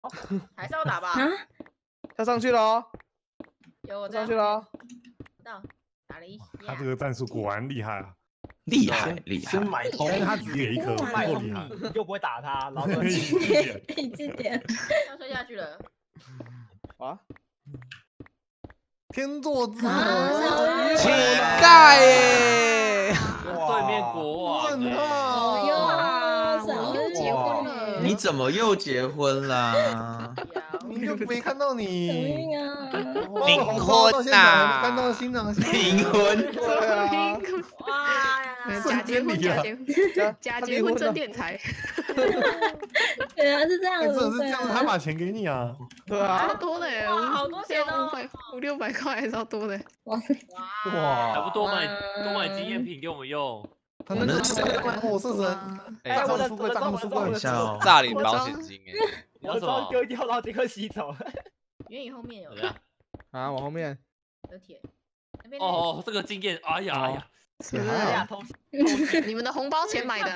还是要打吧？ 啊， 他上去了哦， 有我上去了哦。 到打了一下。 他这个战术果然厉害啊！ 厉害厉害先，买通， 但是他只给一颗， 买够厉害。 你就不会打他，然后就一直点， 要摔下去了。 啊， 天作之啊合， 乞丐耶！ 对面国王问欸， 号哟， 我又结婚了。 你怎么又结婚啦？ 你就没看到救你命啊！ 冥红包到婚现场还没呐看到新郎新冥婚， 对啊， 哇呀！ 假结婚假结婚假结婚真敛财， 原来是这样哎， 子， 真的是这样，他把钱给你啊！ 超对啊， 多的耶， 哇好多钱哦 500-600块，超多的。 哇塞， 哇， 还不多买纪念品给我们用。 他那个谁，我是神， 哎账户出柜，账户出柜等一，下哦， 诈领保险金哎！ 我装丢掉，然后杰克洗走。 原影后面有怎么样？ 啊，我后面有铁。那边哦，这个经验，哎呀哎呀， 是不哎呀， 是偷你们的红包钱买的？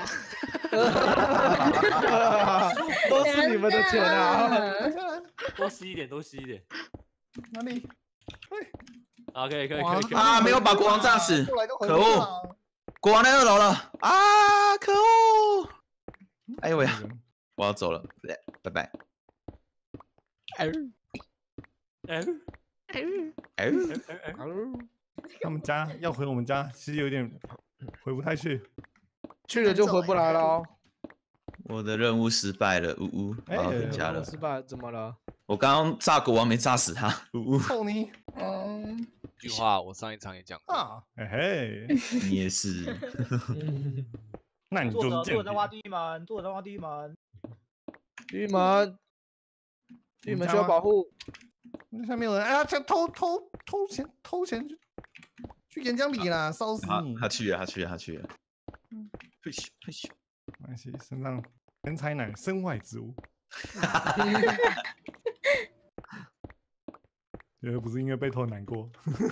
都是你们的钱啊！ 多吸一点，多吸一点。 哪里？ 啊，可以可以哇可以可以。 啊，没有把国王炸死， 过来就回可恶！国王在2楼了啊！可恶！哎呦喂呀，我要走了，拜拜。 哎哎， 哎， 他们家要回我们家，其实有点回不太去。 去了就回不来了哦。 我的任务失败了，呜呜，我要回家了。 失败怎么了？ 我刚刚炸国王没炸死他，呜呜。 臭你嗯， 这句话我上一场也讲过， 啊！嘿嘿， 你也是， 那你就是间作者在挖谍。 地门，作者在挖地门。 玉门，玉门需要保护。 下面有人，哎呀，偷钱去岩浆里啦，烧死你！ 他去了，他去了，他去了。嘿咻嘿咻， 没关系，身上人才乃身外之物。又不是因为被偷难过。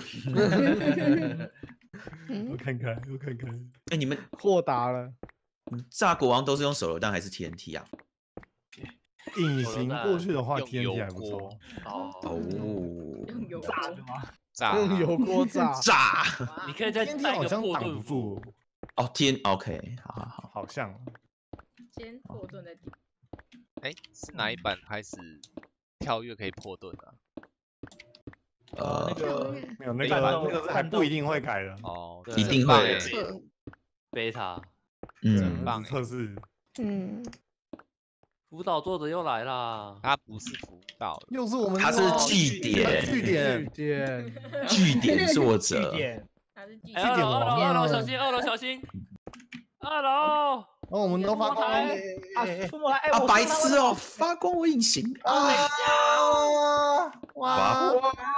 我看看，我看看。 哎，你们豁达了， 炸国王都是用手榴弹还是 TNT 啊？ 隐形过去的话用 ，TNT 还油锅不错。 哦， 用油炸的吗？ 炸用油锅炸。 炸！ 你可以再 TNT 带一好像挡个破盾不住， 哦，OK，好好好。 好像。 先破盾再点。 哎，是哪一版开始跳跃可以破盾啊？ 那个没有那那个是还不一定会改的。 哦， 对一定会很棒哎测， 贝塔嗯， 棒只测试。 嗯， 辅导作者又来啦。 他不是辅导， 又是我们， 他是据点， 据点， 点， 据点作据者。 点， 还是继续哎，二楼二楼王二楼啊小心，二楼小心，二楼。 哦，我们都发光了。 啊，出没来，哎， 啊， 我白痴哦，发光我隐形啊！哇！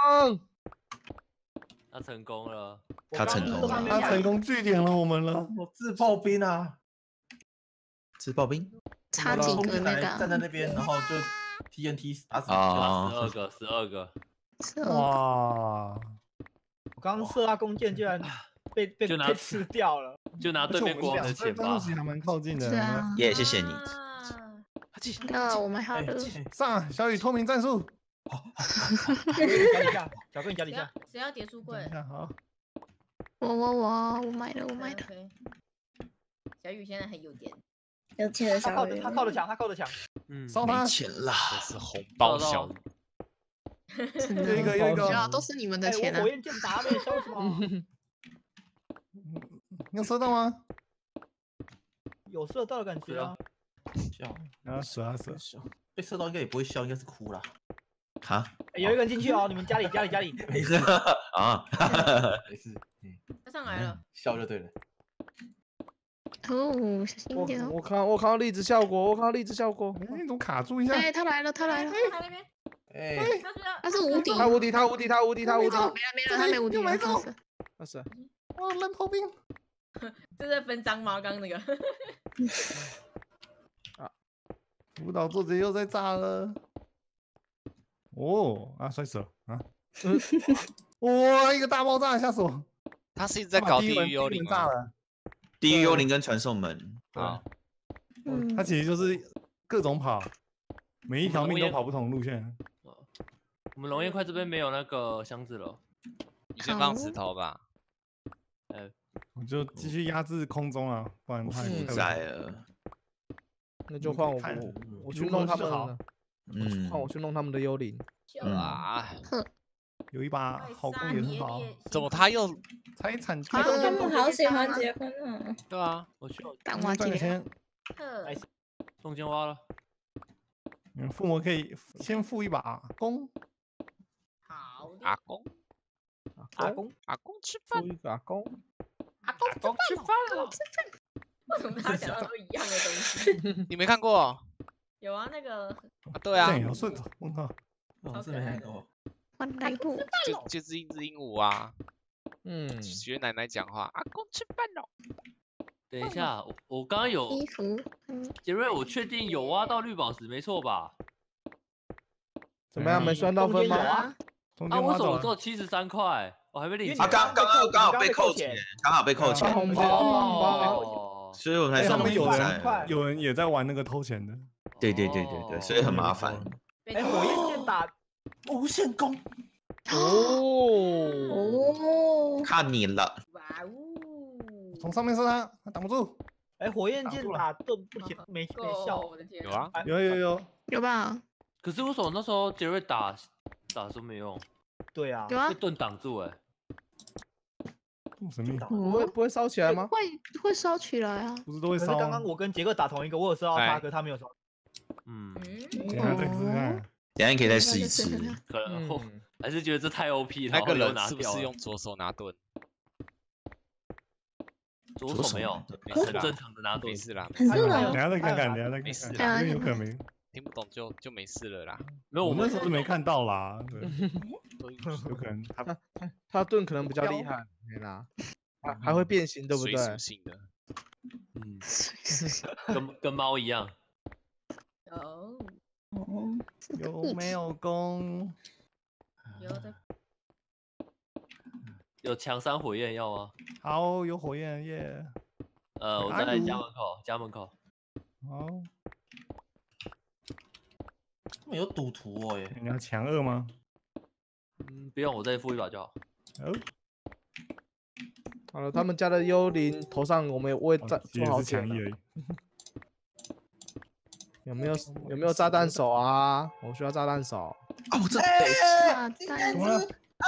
他成功了。 他成功了他成功据点了我们了。 我自炮兵啊， 自爆兵差几冲进来个那个站在那边，然后就 TNT 打死。 啊 12个， 是哇！ 我刚刚射他弓箭，竟然被就拿被吃掉了。 就拿对面国王的钱吧。 东西还蛮靠近的。 是啊， 耶，谢谢你。 那我们还有上啊，小雨透明战术。 夹底下，小哥你夹底下。 谁要叠书柜等一？下，好。 我买的，我买的。 OK。小雨现在很有钱。 有钱的他靠小鱼， 他靠着墙，他靠着墙。 嗯， 没烧他！ 钱啦， 这是红包小鱼， 真的有一个有一个对啊，都是你们的哎， 钱啊我火！焰剑打没烧什么？ 你有射到吗？ 有射到的感觉啊。 笑， 然后射啊射。 被射到应该也不会笑，应该是哭啦。 哈哎有一个人进去哦，你们家里。 没事啊， 没事， 他上来了。 笑就对了。 哦，小心一点哦！ 我看到粒子效果， 哎，你怎么卡住一下？ 哎，他来了，他来了！ 他那边， 哎， 他是无敌， 他无敌，他无敌，他无敌，他无敌， 没了，他没无敌了，他是他是哇，烂炮兵！ 这在分赃吗？刚刚那个。 辅导作者又在炸了。哦啊，摔死了啊！哇，一个大爆炸吓死我！ 他是一直在搞地狱幽灵吗？ 炸了。 地狱幽灵跟传送门啊， 他其实就是各种跑， 每一条命都跑不同路线。 我们龙岩块这边没有那个箱子了， 你先放石头吧。 我就继续压制空中啊，不然他负债了。 那就换我去弄他们了。换我去弄他们的幽灵。 啊！ 有一把好弓也很好。 怎么他又财产？ 他们好喜欢结婚啊！ 对啊， 我去当挖赚个钱。 中间挖了。 你们父母可以先付一把弓。 好的。 阿公吃饭。 付一个阿公。 阿公吃饭了。 为什么大家想到都一样的东西？ 你没看过？ 有啊，那个。 对啊。 有顺头，我靠。 我是没看过。 换来户。 就是一只鹦鹉啊。学奶奶讲话，阿公吃饭了。 等一下，我刚刚有衣服。 杰瑞，我确定有挖到绿宝石，没错吧？ 怎么样？没算到分吗？ 啊，为什么我只有73块？我还没领。 啊，刚好被扣钱，刚好被扣钱。 红包。 所以我才说有人也在玩那个偷钱的。 对，所以很麻烦。 火焰剑打无限弓。 哦， 看你了。 哇哦！ 从上面射他，他挡不住。 火焰剑打盾不没效。 我的天！ 有啊， 有吧？ 可是为什么那时候杰瑞打的时候没用？ 对啊， 有啊， 被盾挡住哎。 神秘。 不会烧起来吗？ 会烧起来啊。 不是都会烧。 可是刚刚我跟杰克打同一个，我有烧到他，可是他没有烧。 等下再试试看。 等下可以再试一次。 可能我还是觉得这太 OP 了。 那个人是不是用左手拿盾？ 左手没有，很正常的拿盾。 没事啦， 很正常。 等下再看看， 没事啦， 因为有可能听不懂就没事了啦。 没有， 我那时候是没看到啦。有可能他盾可能比较厉害，没啦，还会变形，对不对？ 水属性的， 跟猫一样。 有没有弓？ 有的。 有强山火焰要吗？ 好，有火焰耶。 我在家门口。 好。 他们有赌徒哦耶。 你要强2吗？ 不用，我再付一把就好。 好了，他们家的幽灵头上我们也会做好强 1而已。有没有炸弹手啊？我需要炸弹手。 啊，我这怎么了？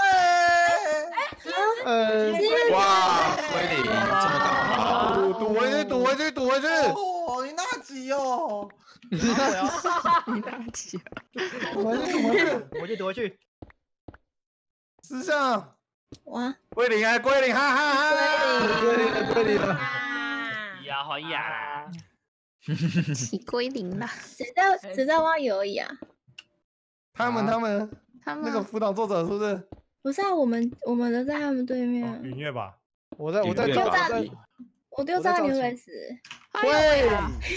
哇，威力这么高！ 赌回去！ 哦，你那几哦？ 你哪几？ 赌回去！ 师上。 哇！ 归零，哈哈！归零了！ 呀，好呀！ 起归零了。 谁在挖油而已啊？ 他们那个辅导作者是不是？ 不是啊，我们都在他们对面。 云月吧， 我在我丢炸牛尾石。 会，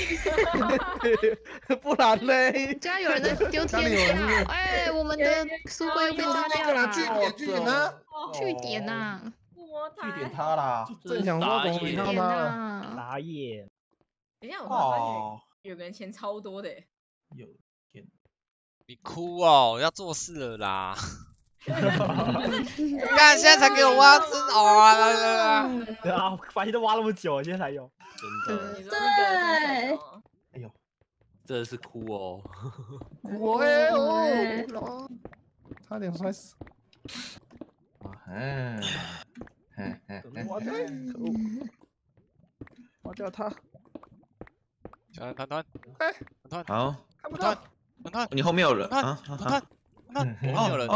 不然嘞？ 家有人在丢天下，哎，我们的书柜又被炸掉了。 据点呢？ 据点呐！ 据点他啦！ 正想说怎么没看到他？ 傻眼！ 等一下，我突然发现有个人钱超多的。 有点。 你哭哦，要做事了啦！你看现在才给我挖真对啊，发现都挖那么久，现在才有。 真的。 对。 哎呦， 真的是哭哦！ 哭哦！差点摔死。 挖掉，可恶！挖掉他。 团， 好， 看不到。 你后面有人啊？没有人。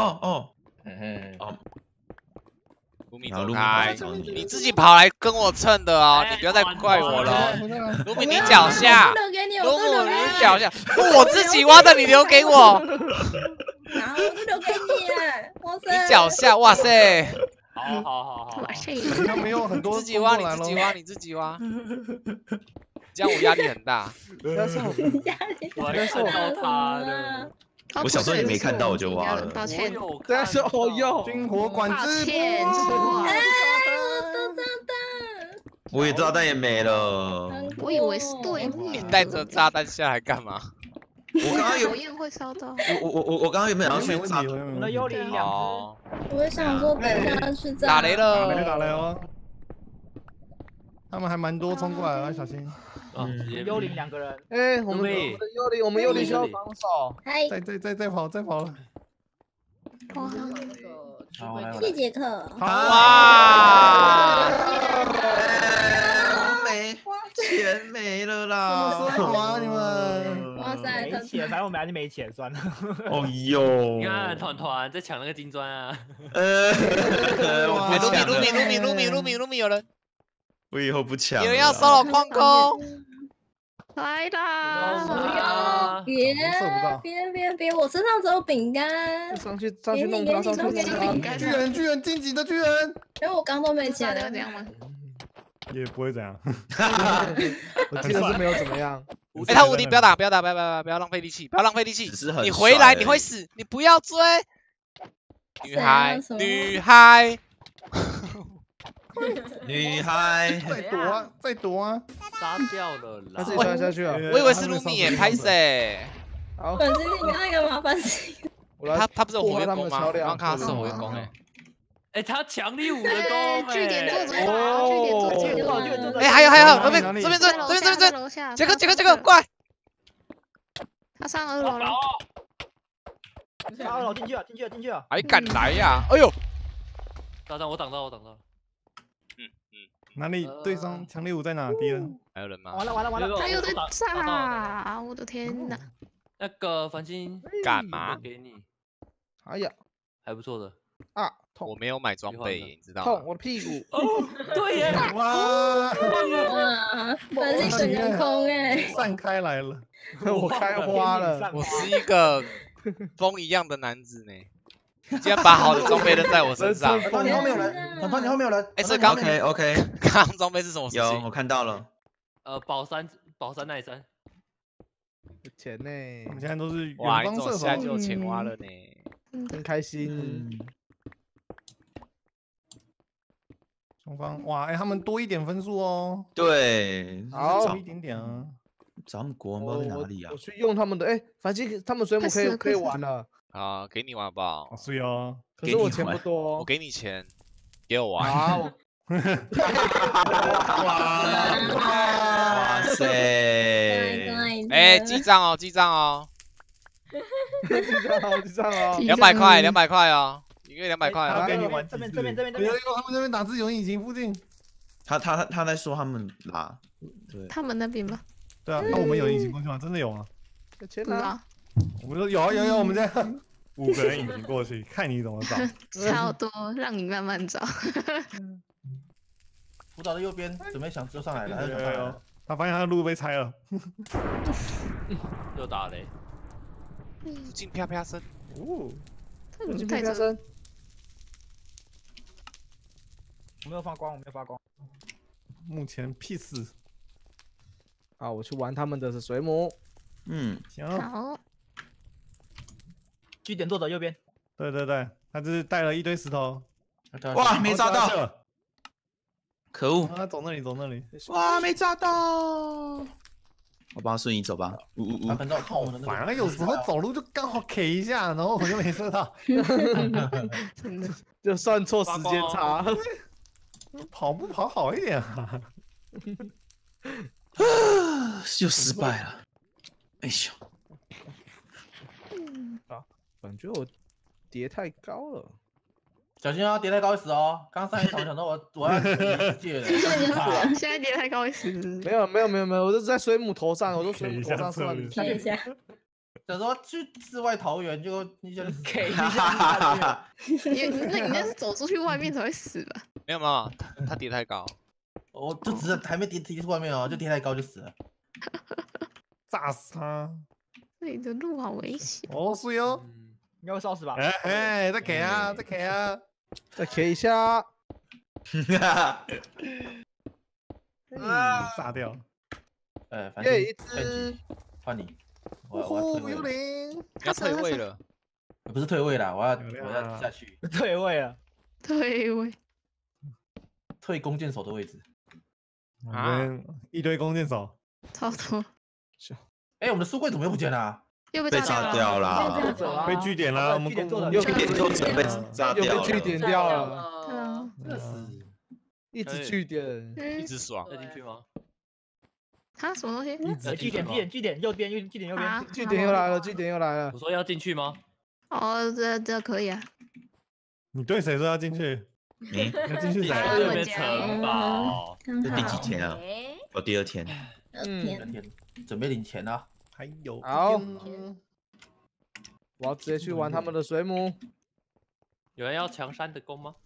卢米走开！你自己跑来跟我蹭的哦，你不要再怪我了。卢米，你脚下。卢米，你脚下。我自己挖的，你留给我。 然后留给你，哇塞！ 你脚下，哇塞！ 好。 哇塞！ 他们有很多。 你自己挖，这样我压力很大。 我看到他了。 我小时候也没看到，我就挖了。 抱歉。 但是哦哟， 军火管制部。 我也炸弹也没了。 我以为是对面。 你带着炸弹下来干嘛？ 我刚刚有火焰会烧到。 我刚刚原本要去炸， 我的幽灵2只。 我想说等一下去炸。 打雷了， 打雷哦！他们还蛮多冲过来的，小心。 幽灵2个人。 哎，我们的幽灵需要防守。 嗨， 再跑了。 哇！ 谢杰克。 哇！ 钱没了啦！ 怎么说啊你们？ 哇塞， 没钱，反正我们还是没钱，算了。 哦哟！ 你看团在抢那个金砖啊！ 卢米有人， 我以后不抢。 有人要骚扰矿工， 来啦！ 别，我身上只有饼干。 上去弄他，上去弄他！ 巨人晋级的巨人。 因为我刚都没钱了， 这样吗？ 也不会怎样。 我记得是没有怎么样。 哎，他无敌，不要打，不要浪费力气，不要浪费力气。你回来你会死，你不要追。女孩， 再躲啊！ 杀掉了啦！ 他自己摔下去了。 我以为是卢米耶，拍谁？ 好，本身你刚那个麻烦死。 他不是有火焰弓吗？我刚看他是火焰弓哎。 哎，他强力5的弓， 据点作者，据点作者。 哎，还有，这边，杰克，过来！ 他上2楼了。 上2楼进去了。 还敢来呀？哎呦！ 我挡到。 哪里？对上强力5在哪？敌人还有人吗？ 完了！ 他又在炸！我的天哪！ 那个繁星干嘛？ 给你。 哎呀， 还不错的。 啊，痛！ 我没有买装备，你知道吗？ 痛，我的屁股。 哦，对耶！ 哇！ 繁星整个空哎， 散开来了， 我开花了。 我是一个风一样的男子呢。你竟然把好的装备扔在我身上！ 团你后面有人，团你后面有人。 哎，这刚 OK， 刚装备是什么？ 有，我看到了。 宝山奈山。 钱呢？ 我们现在都是远哇， 方射手， 你现在就有钱花了呢， 很开心。 双方哇，哎，他们多一点分数哦。 对， 好一点点啊。 咱们国王在哪里啊？ 我去用他们的，哎，反正他们水母可以玩了。 好，给你玩好不好？ 是哦。 可是我钱不多， 我给你钱，给我玩。 好。 哇塞！ 哎，记账哦 ，200 块哦，一个月200块哦。 给你玩这边， 他们这边打字有引擎附近。 他在说他们啦，对， 他们那边吧。 对啊，那我们有引擎过去吗？真的有吗？ 钱呢？ 我们说有，我们这样5个人引擎过去，看你怎么找。 超多，让你慢慢找。 辅导的右边准备想就上来了， 他发现他的路被拆了。 又打雷。 附近啪啪声。 哦，附近啪啪声。 我没有发光。 目前 P4。 好，我去玩他们的水母。 行。 好。 据点作者右边。 对，他只是带了一堆石头。 哇，没炸到！可恶！ 他走那里。 哇，没炸到！我帮他顺移走吧。 反而有时候走路就刚好 K 一下，然后我就没射到。 真的， 就算错时间差。 跑步跑好一点啊！ 又失败了。哎呦！ 感觉我叠太高了， 小心啊，叠太高会死哦。刚上一场想到我要世界了， 现在叠太高会死。 没有，我就是在水母头上，我都水母头上算。 看一下， 想说去世外桃源，就一下就死。 那你那是走出去外面才会死吧？ 没有，他叠太高。 我就只是还没跌出外面哦，就跌太高就死了。 炸死他！ 这里的路好危险。 哦，是哟。 应该会烧死吧？ 哎，再 K 啊， 再 K 一下。 炸掉。 反正一只。 换你。 幽灵。 要退位了。 不是退位啦，我要下去。 退位了。 退弓箭手的位置。 一堆弓箭手。 超多。 哎，我们的书柜怎么又不见了？ 又被炸掉了， 被据点了，我们据点做的又据点作者被炸又掉被据点掉了， 对啊， 一直据点， 一直爽。 要进去吗？ 他什么东西？ 据点右边，据点右边。 据点又来了，据点又来了。 我说要进去吗？ 哦，这可以啊。 你对谁说要进去？ 你要进去谁？ 右边城堡。 这第几天啊？我第2天。 准备领钱了。 还有好，我要直接去玩他们的水母。 有人要强山的弓吗？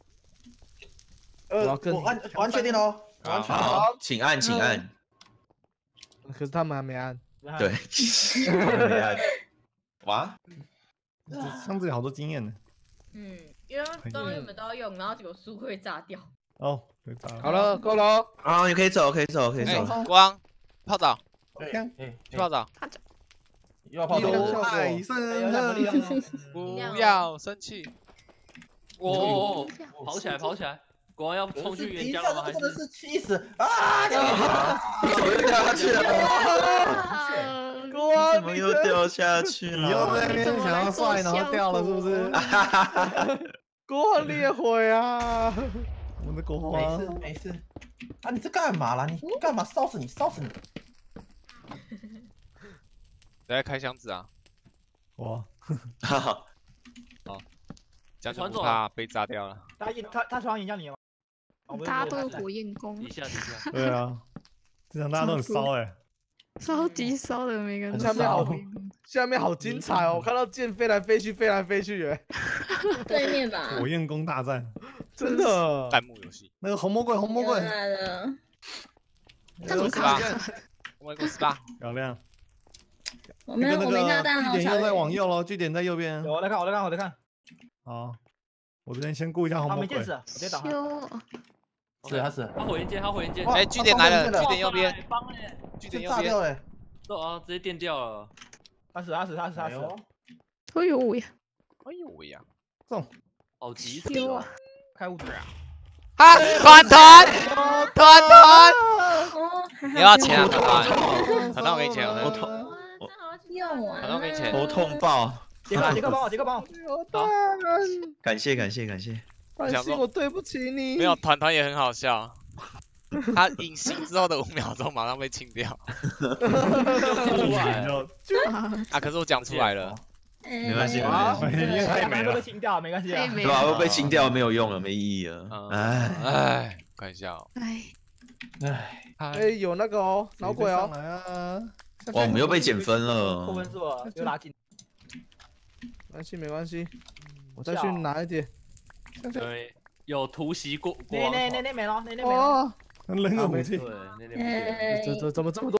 我按确定喽。 好，请按，请按。 可是他们还没按。 对，没按。哇， 上次有好多经验呢。 因为刚刚原本都要用，然后结果书会炸掉。 哦，被炸了。 好了，够了。 啊，你可以走，可以走，可以走。 光泡澡， 去泡澡。 又要泡澡。 有爱生恨。 不要生气。 哦，跑起来，跑起来！国王要冲去岩浆了吗？还真的是气死啊！ 怎么又掉下去了？ 国王怎么又掉下去了？ 你又在那边想要帅，然后掉了是不是？ 国王烈火呀！ 我们的国王。 没事。啊，你这干嘛啦？你干嘛？烧死你！烧死你！ 在开箱子啊！ 哇！ 哈哈。 哦，这样就怕被炸掉了。 他传岩浆里了吗？ 大家都是火焰弓。 底下。 对啊，这场大家都很骚哎。 超级骚的每个人。 下面好精彩哦！我看到剑飞来飞去，飞来飞去，哎。 对面吧。 火焰弓大战， 真的。 弹幕游戏。 那个红魔鬼，红魔鬼。 来了。 他怎么卡？ 红魔鬼18。 漂亮。 我没下蛋哦。 据点又在往右喽，据点在右边。 我在看。 好，我这边先顾一下红魔鬼。 没见识，我直接打。 是。 他火焰剑， 哎，据点来了，据点右边。据点右边。 啊，直接电掉了。 他死。 哎呦喂！ 哎呦喂呀！ 中， 好急死啊！ 开物质啊！ 啊！团！你要钱啊？团，我给你钱， 我头， 团我给你钱。 头痛爆！ 杰克帮我！ 好， 感谢。 关心我对不起你。 没有，团也很好笑。他隐形之后的5秒钟马上被清掉。啊！可是我讲出来了。 没关系， 因为他会被清掉，没关系啊。 对吧？会被清掉没有用了，没意义了。 哎，开玩笑。 哎，有那个哦，脑鬼哦。 哇，我们又被减分了。 扣分数了，又拉近。 没关系，我再去拿一点。 对，有突袭过。 那没了， 哦， 人有武器。 对， 怎么这么多？